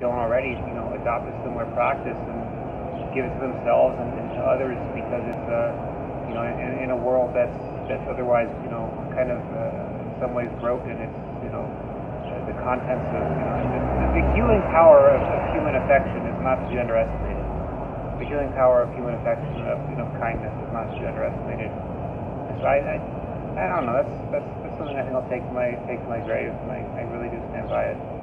don't already, adopt a similar practice and give it to themselves and to others, because it's, in a world that's otherwise, kind of in some ways broken. It's, the contents of, the healing power of human affection is not to be underestimated. The healing power of human affection, of kindness, is not to be underestimated. And so I don't know. That's something I think I'll take to my grave, and I really do stand by it.